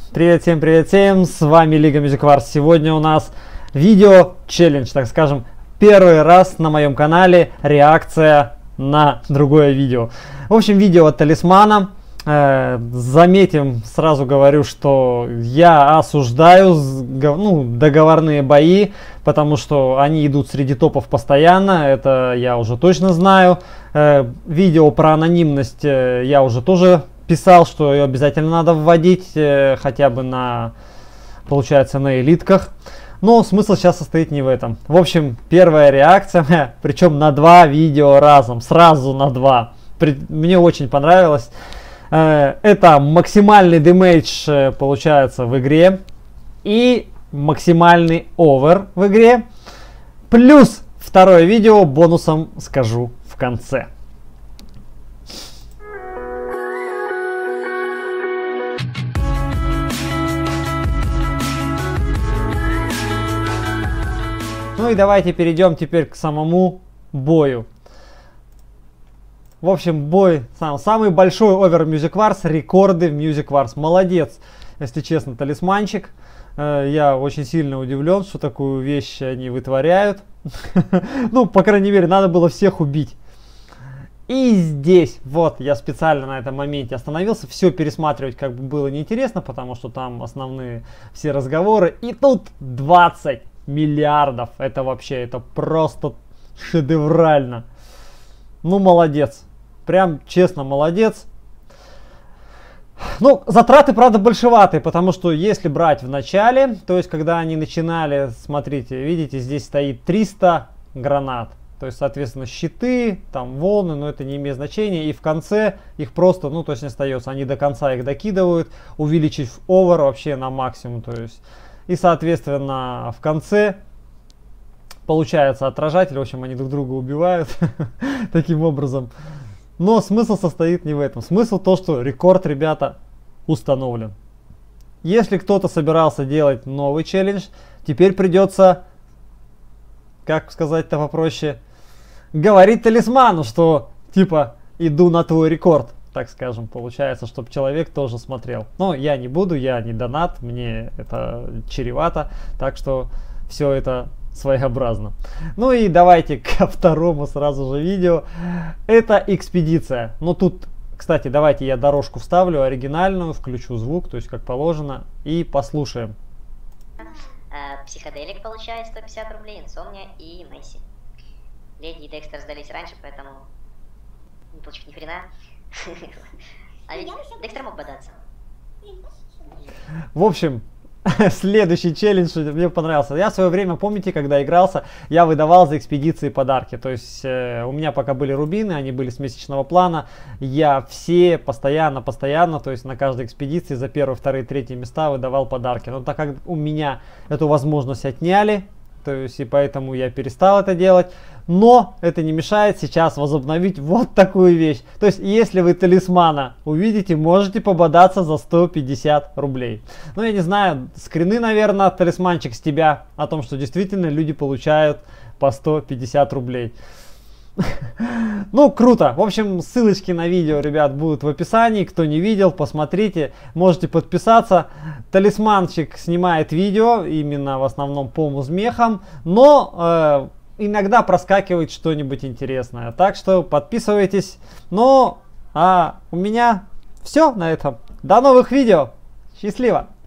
привет всем, с вами Лига Music Wars. Сегодня у нас видео челлендж, так скажем, первый раз на моем канале реакция на другое видео. В общем, видео от Талисмана. Заметим, сразу говорю, что я осуждаю договорные бои, потому что они идут среди топов постоянно, это я уже точно знаю. Видео про анонимность я уже тоже писал, что ее обязательно надо вводить, хотя бы на, получается, на элитках. Но смысл сейчас состоит не в этом. В общем, первая реакция, причем на два видео разом, сразу на два. Мне очень понравилось. Это максимальный демейдж получается в игре и максимальный овер в игре. Плюс второе видео бонусом скажу в конце. Ну и давайте перейдем теперь к самому бою. В общем, бой, самый большой овер Music Wars, рекорды в Music Wars. Молодец, если честно, Талисманчик. Я очень сильно удивлен, что такую вещь они вытворяют. Ну, по крайней мере, надо было всех убить. И здесь, вот, я специально на этом моменте остановился. Все пересматривать как бы было неинтересно, потому что там основные все разговоры. И тут 20 миллиардов. Это вообще, это просто шедеврально. Ну, молодец. Прям честно, молодец. Ну, затраты, правда, большеватые, потому что если брать в начале, то есть, когда они начинали, смотрите, видите, здесь стоит 300 гранат. То есть, соответственно, щиты, там, волны, но это не имеет значения. И в конце их просто, ну, то есть, не остается. Они до конца их докидывают, увеличив овер вообще на максимум, то есть. И, соответственно, в конце получается отражатель, в общем, они друг друга убивают таким образом. Но смысл состоит не в этом. Смысл то, что рекорд, ребята, установлен. Если кто-то собирался делать новый челлендж, теперь придется, как сказать-то попроще, говорить Талисману, что типа иду на твой рекорд, так скажем, получается, чтобы человек тоже смотрел. Но я не буду, я не донат, мне это чревато, так что все это своеобразно. Ну и давайте ко второму сразу же видео. Это экспедиция. Ну тут, кстати, давайте я дорожку вставлю оригинальную, включу звук, то есть как положено, и послушаем. Психоделик получает 150 рублей, Инсомния и Месси. Леди и Декстер сдались раньше, поэтому не получив ни хрена. А ведь Декстер мог бодаться. В общем, следующий челлендж мне понравился. Я в свое время, помните, когда игрался, я выдавал за экспедиции подарки. То есть у меня пока были рубины, они были с месячного плана. Я все постоянно, то есть на каждой экспедиции за первые, вторые, третьи места выдавал подарки. Но так как у меня эту возможность отняли, то есть и поэтому я перестал это делать. Но это не мешает сейчас возобновить вот такую вещь. То есть, если вы Талисмана увидите, можете пободаться за 150 рублей. Ну, я не знаю, скрины, наверное, Талисманчик с тебя о том, что действительно люди получают по 150 рублей. Ну, круто. В общем, ссылочки на видео, ребят, будут в описании. Кто не видел, посмотрите. Можете подписаться. Талисманчик снимает видео, именно в основном по музмехам. Но иногда проскакивает что-нибудь интересное. Так что подписывайтесь. Ну, а у меня все на этом. До новых видео. Счастливо!